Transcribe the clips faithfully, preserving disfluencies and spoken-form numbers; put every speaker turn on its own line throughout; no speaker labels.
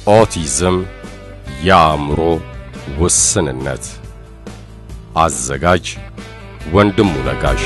Autism የአእምሮ ውስንነት አዘጋጅ ወንድሙ ነጋሽ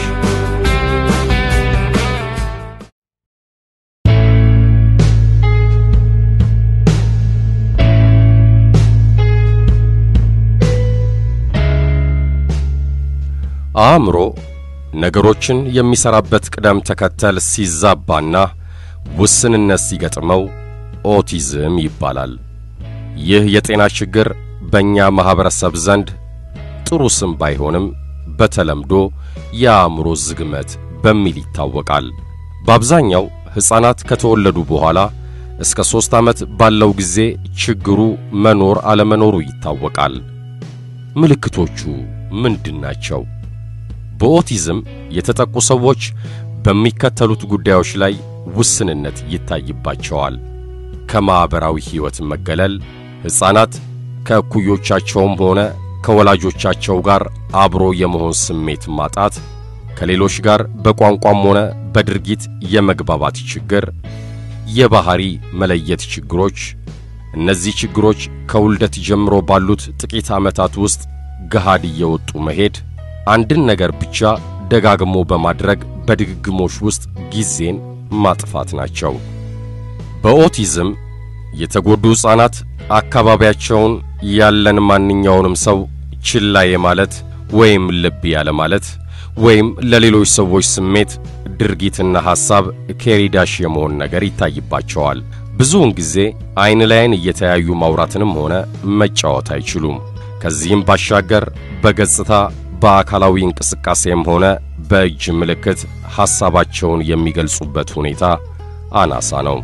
አእምሮ ነገሮችን የሚሰራበት ቅደም ተከተል ሲዛባና ውስንነት ሲገጥመው ኦቲዝም ይባላል። ይህ የጤና ችግር በእኛ ማህበረሰብ ዘንድ ጥሩ ስም ባይሆንም በተለምዶ የአእምሮ ዝግመት በሚል ይታወቃል። በአብዛኛው ሕፃናት ከተወለዱ በኋላ እስከ ሶስት ዓመት ባለው ጊዜ ችግሩ መኖር አለመኖሩ ይታወቃል። ምልክቶቹ ምንድናቸው? በኦቲዝም የተጠቁ ሰዎች በሚከተሉት ጉዳዮች ላይ ውስንነት ይታይባቸዋል። ከማህበራዊ ህይወት መገለል፣ ሕፃናት ከእኩዮቻቸውም ሆነ ከወላጆቻቸው ጋር አብሮ የመሆን ስሜት ማጣት፣ ከሌሎች ጋር በቋንቋም ሆነ በድርጊት የመግባባት ችግር፣ የባህሪ መለየት ችግሮች። እነዚህ ችግሮች ከውልደት ጀምሮ ባሉት ጥቂት ዓመታት ውስጥ ገሃድ እየወጡ መሄድ፣ አንድን ነገር ብቻ ደጋግሞ በማድረግ በድግግሞሽ ውስጥ ጊዜን ማጥፋት ናቸው። በኦቲዝም የተጎዱ ሕፃናት አካባቢያቸውን ያለን ማንኛውንም ሰው ችላ የማለት ወይም ልብ ያለ ማለት ወይም ለሌሎች ሰዎች ስሜት ድርጊትና ሐሳብ ከሪዳሽ የመሆን ነገር ይታይባቸዋል። ብዙውን ጊዜ አይን ላይን እየተያዩ ማውራትንም ሆነ መጫወት አይችሉም። ከዚህም ባሻገር በገጽታ በአካላዊ እንቅስቃሴም ሆነ በእጅ ምልክት ሐሳባቸውን የሚገልጹበት ሁኔታ አናሳ ነው።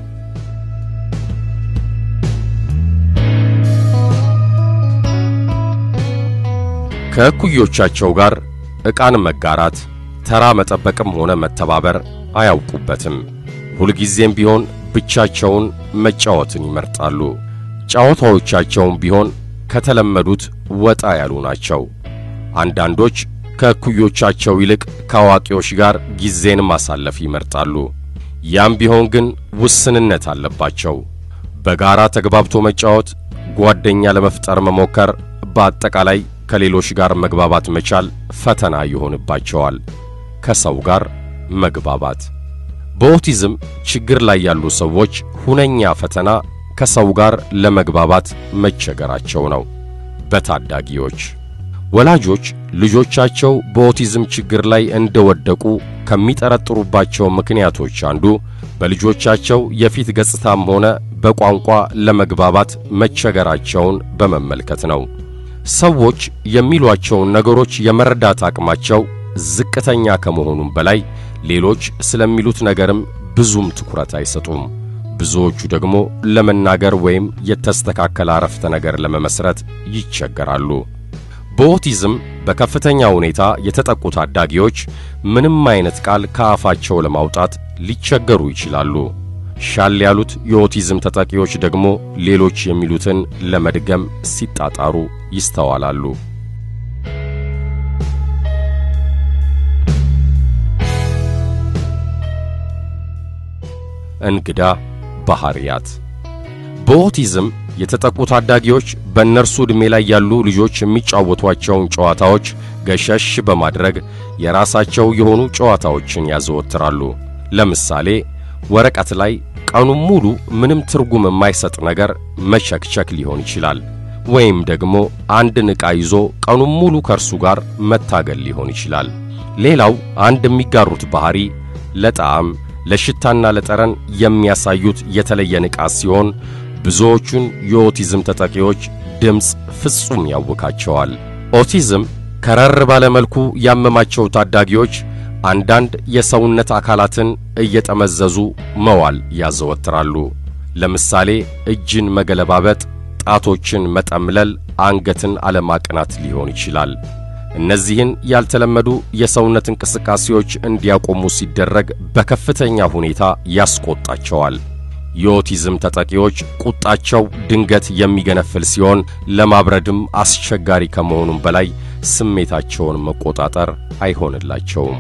ከእኩዮቻቸው ጋር ዕቃን መጋራት፣ ተራ መጠበቅም ሆነ መተባበር አያውቁበትም። ሁልጊዜም ቢሆን ብቻቸውን መጫወትን ይመርጣሉ። ጨዋታዎቻቸውም ቢሆን ከተለመዱት ወጣ ያሉ ናቸው። አንዳንዶች ከእኩዮቻቸው ይልቅ ከአዋቂዎች ጋር ጊዜን ማሳለፍ ይመርጣሉ። ያም ቢሆን ግን ውስንነት አለባቸው። በጋራ ተግባብቶ መጫወት፣ ጓደኛ ለመፍጠር መሞከር፣ በአጠቃላይ ከሌሎች ጋር መግባባት መቻል ፈተና ይሆንባቸዋል። ከሰው ጋር መግባባት በኦቲዝም ችግር ላይ ያሉ ሰዎች ሁነኛ ፈተና ከሰው ጋር ለመግባባት መቸገራቸው ነው። በታዳጊዎች ወላጆች ልጆቻቸው በኦቲዝም ችግር ላይ እንደወደቁ ከሚጠረጥሩባቸው ምክንያቶች አንዱ በልጆቻቸው የፊት ገጽታም ሆነ በቋንቋ ለመግባባት መቸገራቸውን በመመልከት ነው። ሰዎች የሚሏቸውን ነገሮች የመረዳት አቅማቸው ዝቅተኛ ከመሆኑም በላይ ሌሎች ስለሚሉት ነገርም ብዙም ትኩረት አይሰጡም። ብዙዎቹ ደግሞ ለመናገር ወይም የተስተካከለ አረፍተ ነገር ለመመስረት ይቸገራሉ። በኦቲዝም በከፍተኛ ሁኔታ የተጠቁ ታዳጊዎች ምንም አይነት ቃል ከአፋቸው ለማውጣት ሊቸገሩ ይችላሉ። ሻል ያሉት የኦቲዝም ተጠቂዎች ደግሞ ሌሎች የሚሉትን ለመድገም ሲጣጣሩ ይስተዋላሉ። እንግዳ ባህሪያት በኦቲዝም የተጠቁ ታዳጊዎች በእነርሱ ዕድሜ ላይ ያሉ ልጆች የሚጫወቷቸውን ጨዋታዎች ገሸሽ በማድረግ የራሳቸው የሆኑ ጨዋታዎችን ያዘወትራሉ። ለምሳሌ ወረቀት ላይ ቀኑን ሙሉ ምንም ትርጉም የማይሰጥ ነገር መቸክቸክ ሊሆን ይችላል። ወይም ደግሞ አንድን ዕቃ ይዞ ቀኑን ሙሉ ከእርሱ ጋር መታገል ሊሆን ይችላል። ሌላው አንድ የሚጋሩት ባህሪ ለጣዕም፣ ለሽታና ለጠረን የሚያሳዩት የተለየ ንቃት ሲሆን ብዙዎቹን የኦቲዝም ተጠቂዎች ድምፅ ፍጹም ያውካቸዋል። ኦቲዝም ከረር ባለ መልኩ ያመማቸው ታዳጊዎች አንዳንድ የሰውነት አካላትን እየጠመዘዙ መዋል ያዘወትራሉ። ለምሳሌ እጅን መገለባበጥ፣ ጣቶችን መጠምለል፣ አንገትን አለማቅናት ሊሆን ይችላል። እነዚህን ያልተለመዱ የሰውነት እንቅስቃሴዎች እንዲያቆሙ ሲደረግ በከፍተኛ ሁኔታ ያስቆጣቸዋል። የኦቲዝም ተጠቂዎች ቁጣቸው ድንገት የሚገነፍል ሲሆን ለማብረድም አስቸጋሪ ከመሆኑም በላይ ስሜታቸውን መቆጣጠር አይሆንላቸውም።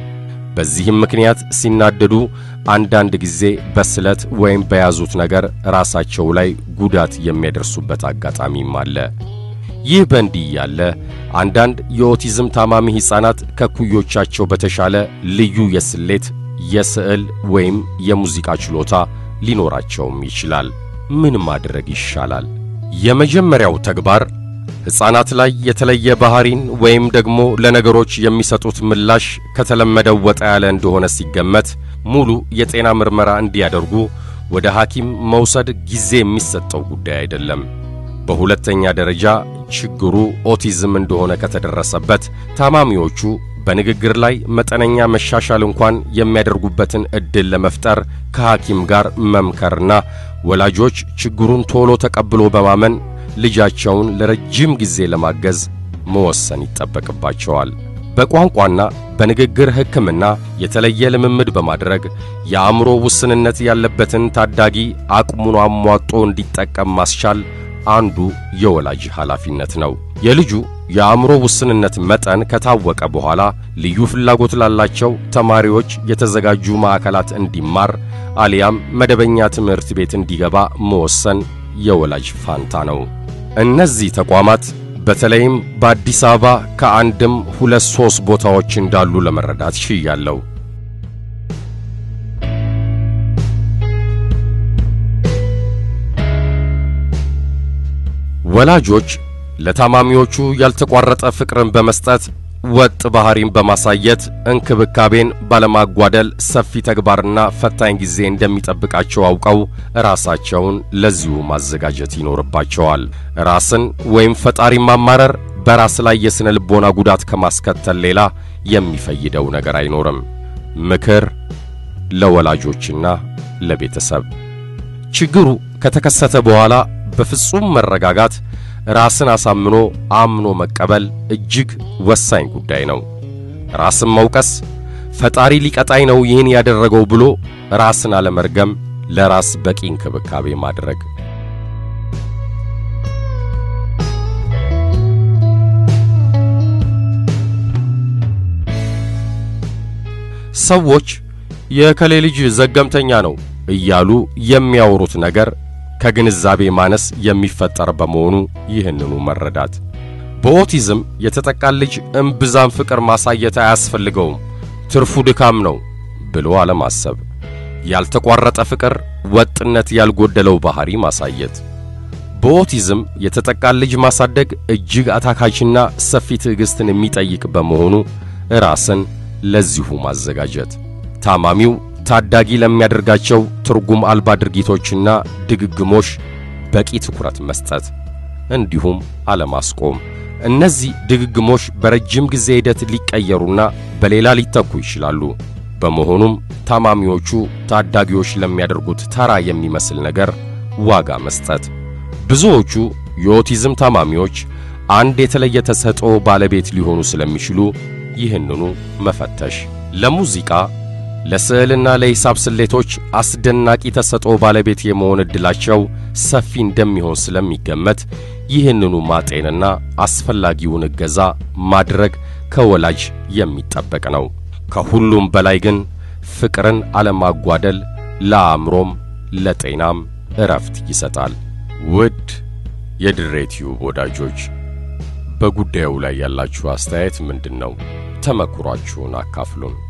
በዚህም ምክንያት ሲናደዱ አንዳንድ ጊዜ በስለት ወይም በያዙት ነገር ራሳቸው ላይ ጉዳት የሚያደርሱበት አጋጣሚም አለ። ይህ በእንዲህ ያለ አንዳንድ የኦቲዝም ታማሚ ሕፃናት ከኩዮቻቸው በተሻለ ልዩ የስሌት የስዕል ወይም የሙዚቃ ችሎታ ሊኖራቸውም ይችላል። ምን ማድረግ ይሻላል? የመጀመሪያው ተግባር ሕፃናት ላይ የተለየ ባህሪን ወይም ደግሞ ለነገሮች የሚሰጡት ምላሽ ከተለመደው ወጣ ያለ እንደሆነ ሲገመት ሙሉ የጤና ምርመራ እንዲያደርጉ ወደ ሐኪም መውሰድ ጊዜ የሚሰጠው ጉዳይ አይደለም። በሁለተኛ ደረጃ ችግሩ ኦቲዝም እንደሆነ ከተደረሰበት ታማሚዎቹ በንግግር ላይ መጠነኛ መሻሻል እንኳን የሚያደርጉበትን ዕድል ለመፍጠር ከሐኪም ጋር መምከርና ወላጆች ችግሩን ቶሎ ተቀብሎ በማመን ልጃቸውን ለረጅም ጊዜ ለማገዝ መወሰን ይጠበቅባቸዋል። በቋንቋና በንግግር ሕክምና የተለየ ልምምድ በማድረግ የአእምሮ ውስንነት ያለበትን ታዳጊ አቅሙን አሟጦ እንዲጠቀም ማስቻል አንዱ የወላጅ ኃላፊነት ነው። የልጁ የአእምሮ ውስንነት መጠን ከታወቀ በኋላ ልዩ ፍላጎት ላላቸው ተማሪዎች የተዘጋጁ ማዕከላት እንዲማር አሊያም መደበኛ ትምህርት ቤት እንዲገባ መወሰን የወላጅ ፋንታ ነው። እነዚህ ተቋማት በተለይም በአዲስ አበባ ከአንድም ሁለት ሶስት ቦታዎች እንዳሉ ለመረዳት ችያለሁ። ወላጆች ለታማሚዎቹ ያልተቋረጠ ፍቅርን በመስጠት ወጥ ባህሪን በማሳየት እንክብካቤን ባለማጓደል ሰፊ ተግባርና ፈታኝ ጊዜ እንደሚጠብቃቸው አውቀው ራሳቸውን ለዚሁ ማዘጋጀት ይኖርባቸዋል። ራስን ወይም ፈጣሪ ማማረር በራስ ላይ የስነ ልቦና ጉዳት ከማስከተል ሌላ የሚፈይደው ነገር አይኖርም። ምክር ለወላጆችና ለቤተሰብ ችግሩ ከተከሰተ በኋላ በፍጹም መረጋጋት ራስን አሳምኖ አምኖ መቀበል እጅግ ወሳኝ ጉዳይ ነው። ራስን መውቀስ ፈጣሪ ሊቀጣይ ነው ይህን ያደረገው ብሎ ራስን አለመርገም፣ ለራስ በቂ እንክብካቤ ማድረግ። ሰዎች የከሌ ልጅ ዘገምተኛ ነው እያሉ የሚያወሩት ነገር ከግንዛቤ ማነስ የሚፈጠር በመሆኑ ይህንኑ መረዳት። በኦቲዝም የተጠቃ ልጅ እምብዛም ፍቅር ማሳየት አያስፈልገውም፣ ትርፉ ድካም ነው ብሎ አለማሰብ። ያልተቋረጠ ፍቅር፣ ወጥነት ያልጎደለው ባህሪ ማሳየት። በኦቲዝም የተጠቃ ልጅ ማሳደግ እጅግ አታካችና ሰፊ ትዕግስትን የሚጠይቅ በመሆኑ ራስን ለዚሁ ማዘጋጀት። ታማሚው ታዳጊ ለሚያደርጋቸው ትርጉም አልባ ድርጊቶችና ድግግሞሽ በቂ ትኩረት መስጠት እንዲሁም አለማስቆም። እነዚህ ድግግሞሽ በረጅም ጊዜ ሂደት ሊቀየሩና በሌላ ሊተኩ ይችላሉ። በመሆኑም ታማሚዎቹ ታዳጊዎች ለሚያደርጉት ተራ የሚመስል ነገር ዋጋ መስጠት። ብዙዎቹ የኦቲዝም ታማሚዎች አንድ የተለየ ተሰጥኦ ባለቤት ሊሆኑ ስለሚችሉ ይህንኑ መፈተሽ። ለሙዚቃ ለስዕልና ለሂሳብ ስሌቶች አስደናቂ ተሰጥኦ ባለቤት የመሆን ዕድላቸው ሰፊ እንደሚሆን ስለሚገመት ይህንኑ ማጤንና አስፈላጊውን እገዛ ማድረግ ከወላጅ የሚጠበቅ ነው። ከሁሉም በላይ ግን ፍቅርን አለማጓደል ለአእምሮም ለጤናም እረፍት ይሰጣል። ውድ የድሬ ቲዩብ ወዳጆች በጉዳዩ ላይ ያላችሁ አስተያየት ምንድነው? ተመክሯችሁን አካፍሉን።